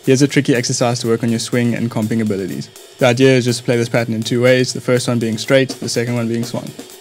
Here's a tricky exercise to work on your swing and comping abilities. The idea is just to play this pattern in two ways, the first one being straight, the second one being swung.